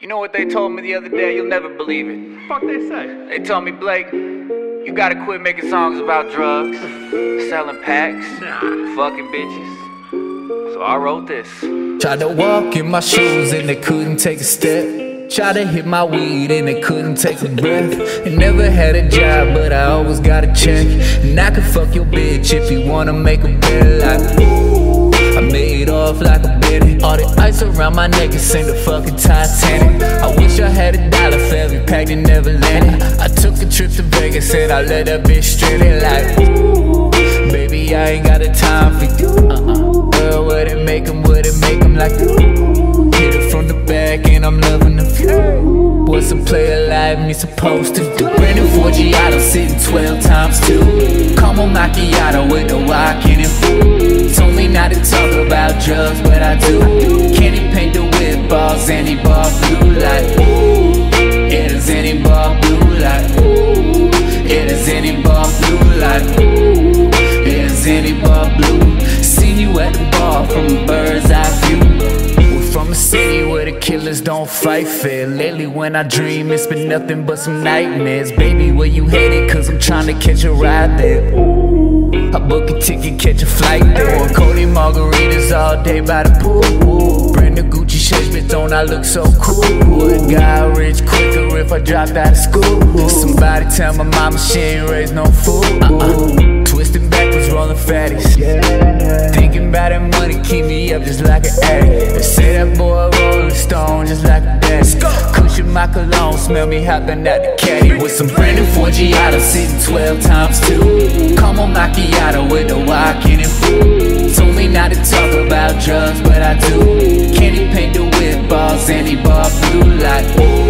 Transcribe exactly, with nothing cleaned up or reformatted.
You know what they told me the other day? You'll never believe it. Fuck they say? They told me, Blake, you gotta quit making songs about drugs, selling packs, Nah. fucking bitches. So I wrote this. Tried to walk in my shoes and they couldn't take a step. Tried to hit my weed and they couldn't take a breath. And never had a job but I always got a check. And I could fuck your bitch if you wanna make a bet. Like, ooh, I made off like a Betty. All the ice around my neck, it seemed a fucking Titanic. I wish I had a dollar for every pack that never landed. I took a trip to Vegas and I let that bitch stranded. Like, ooh, baby, I ain't got the time for you. uh-uh. Girl, what it make 'em, what it make 'em like ooh. Hit it from the back and I'm loving the view. What's a player like me supposed to do? Brandon four Giotto sitting twelve times two. Caramel macchiato with the walk in it. Told me not to talk about drugs, but I do. Candy paint the whip balls, any bar blue like ooh. It is any bar blue like ooh. It is any bar blue like ooh. It is any bar blue. Seen you at the bar from a bird's eye view. We're from a city where the killers don't fight fair. Lately when I dream, it's been nothing but some nightmares. Baby, where you headed? Cause I'm trying to catch a ride there. Ooh, I book a ticket, catch a flight there. Cody margaritas all day by the pool. Brand new Gucci shades, bitch, don't I look so cool? Would guy rich quicker if I dropped out of school? Somebody tell my mama she ain't raised no fool. uh-uh. Twisting backwards, rolling fatties. Yeah. Thinking about that money, keep me up just like an addict. They say that boy rolling stone just like a daddy. Cushion my cologne, smell me hopping out the caddy. With some Brandon four Giotto sitting twelve times two. Caramel macchiato with the walk in it. Told me not to talk about drugs, but I do. Candy paint the whip balls, any bar blue like ooh.